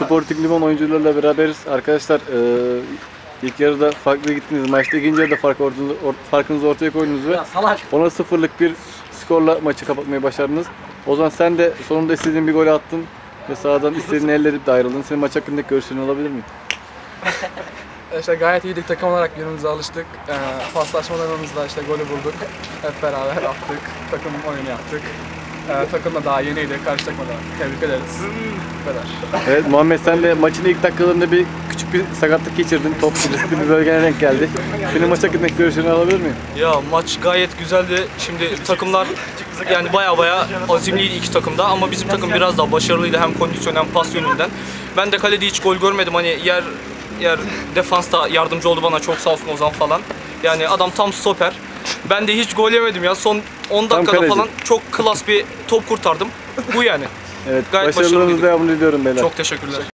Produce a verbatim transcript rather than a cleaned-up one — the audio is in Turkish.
Sporting Limon oyuncularıyla beraberiz. Arkadaşlar e, ilk yarıda farklı gittiniz. Maçta ikinci yarıda fark ortunu, or, farkınızı ortaya koydunuz ve ona sıfırlık bir skorla maçı kapatmayı başardınız. O zaman sen de sonunda istediğin bir golü attın ve sahadan istediğini elde edip de ayrıldın. Senin maç hakkındaki görüşlerini alabilir miyim? İşte gayet iyiydik, takım olarak birbirimize alıştık. Ee, paslaşmalarımızda işte golü bulduk. Hep beraber attık, takım oyunu yaptık. Ee, takım da daha yeniydi, karşı takıma da tebrik ederiz. Bu kadar. Evet Muhammed, sen de maçın ilk dakikalarında bir küçük bir sakatlık geçirdin. Top riskli bir bölgene denk geldi. Senin maç hakkındaki görüşlerini alabilir miyim? Ya maç gayet güzeldi. Şimdi takımlar yani baya baya azimliydi iki takımda ama bizim takım biraz daha başarılıydı hem kondisyon hem pas yönünden. Ben de kalede hiç gol görmedim. Hani yer yer defansta yardımcı oldu bana, çok sağ olsun Ozan falan. Yani adam tam stoper. Ben de hiç gol yemedim ya. Son on dakikada falan çok klas bir top kurtardım. Bu yani. Evet, Gayet başarılarınızı devamlı diliyorum beyler. Çok teşekkürler.